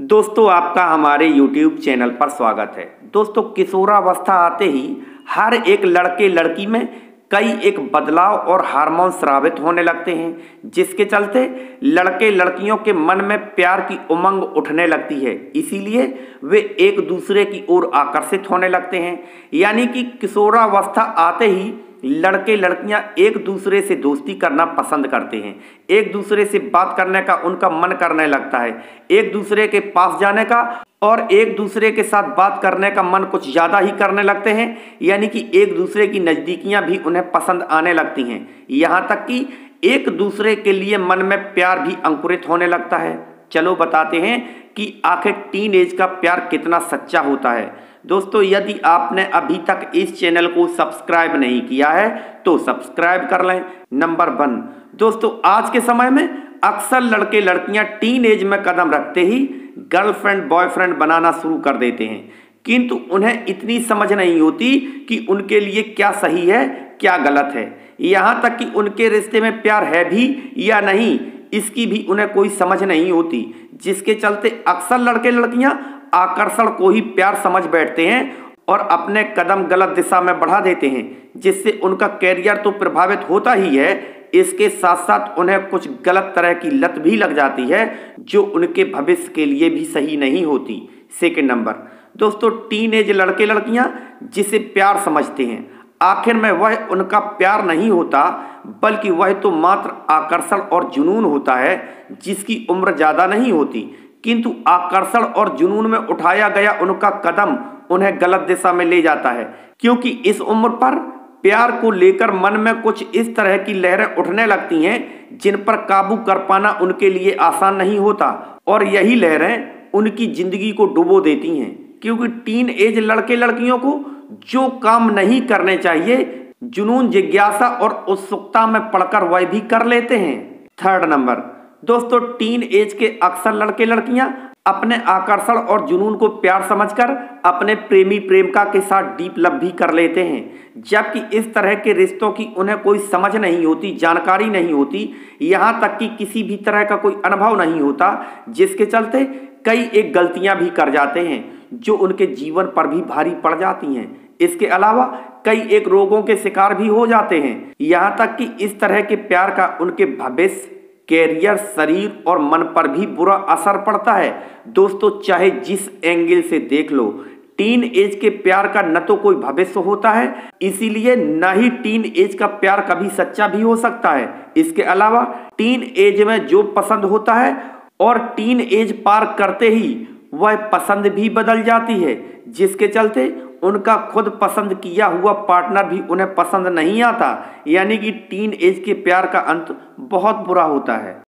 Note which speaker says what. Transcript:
Speaker 1: दोस्तों आपका हमारे YouTube चैनल पर स्वागत है। दोस्तों किशोरावस्था आते ही हर एक लड़के लड़की में कई एक बदलाव और हार्मोन स्रावित होने लगते हैं, जिसके चलते लड़के लड़कियों के मन में प्यार की उमंग उठने लगती है। इसीलिए वे एक दूसरे की ओर आकर्षित होने लगते हैं। यानी कि किशोरावस्था आते ही लड़के लड़कियां एक दूसरे से दोस्ती करना पसंद करते हैं, एक दूसरे से बात करने का उनका मन करने लगता है, एक दूसरे के पास जाने का और एक दूसरे के साथ बात करने का मन कुछ ज़्यादा ही करने लगते हैं। यानी कि एक दूसरे की नज़दीकियां भी उन्हें पसंद आने लगती हैं। यहाँ तक कि एक दूसरे के लिए मन में प्यार भी अंकुरित होने लगता है। चलो बताते हैं कि आखिर टीन एज का प्यार कितना सच्चा होता है। दोस्तों यदि आपने अभी तक इस चैनल को सब्सक्राइब नहीं किया है तो सब्सक्राइब कर लें। नंबर 1, दोस्तों आज के समय में अक्सर लड़के लड़कियां टीन एज में कदम रखते ही गर्लफ्रेंड बॉयफ्रेंड बनाना शुरू कर देते हैं, किंतु उन्हें इतनी समझ नहीं होती कि उनके लिए क्या सही है क्या गलत है। यहाँ तक कि उनके रिश्ते में प्यार है भी या नहीं, इसकी भी उन्हें कोई समझ नहीं होती, जिसके चलते अक्सर लड़के लड़कियां आकर्षण को ही प्यार समझ बैठते हैं और अपने कदम गलत दिशा में बढ़ा देते हैं, जिससे उनका कैरियर तो प्रभावित होता ही है, इसके साथ साथ उन्हें कुछ गलत तरह की लत भी लग जाती है जो उनके भविष्य के लिए भी सही नहीं होती। सेकंड नंबर, दोस्तों टीन एज लड़के लड़कियां जिसे प्यार समझते हैं, आखिर में वह उनका प्यार नहीं होता, बल्कि वह तो मात्र आकर्षण और जुनून होता है, जिसकी उम्र ज़्यादा नहीं होती, किंतु आकर्षण और जुनून में उठाया गया उनका कदम उन्हें गलत दिशा में ले जाता है। क्योंकि इस उम्र पर प्यार को लेकर मन में कुछ इस तरह की लहरें उठने लगती हैं जिन पर काबू कर पाना उनके लिए आसान नहीं होता, और यही लहरें उनकी जिंदगी को डुबो देती हैं। क्योंकि टीन एज लड़के लड़कियों को जो काम नहीं करने चाहिए, जुनून जिज्ञासा और उत्सुकता में पड़कर वह भी कर लेते हैं। थर्ड नंबर, दोस्तों टीन एज के अक्सर लड़के लड़कियां अपने आकर्षण और जुनून को प्यार समझकर अपने प्रेमी प्रेमिका के साथ डीप लव भी कर लेते हैं, जबकि इस तरह के रिश्तों की उन्हें कोई समझ नहीं होती, जानकारी नहीं होती, यहाँ तक कि किसी भी तरह का कोई अनुभव नहीं होता, जिसके चलते कई एक गलतियां भी कर जाते हैं जो उनके जीवन पर भी भारी पड़ जाती हैं। इसके अलावा कई एक रोगों के शिकार भी हो जाते हैं। यहाँ तक कि इस तरह के प्यार का उनके भविष्य, कैरियर, शरीर और मन पर भी बुरा असर पड़ता है। दोस्तों चाहे जिस एंगल से देख लो, टीन एज के प्यार का न तो कोई भविष्य होता है, इसीलिए न ही टीन एज का प्यार कभी सच्चा भी हो सकता है। इसके अलावा टीन एज में जो पसंद होता है और टीन एज पार करते ही वह पसंद भी बदल जाती है, जिसके चलते उनका खुद पसंद किया हुआ पार्टनर भी उन्हें पसंद नहीं आता। यानी कि टीन एज के प्यार का अंत बहुत बुरा होता है।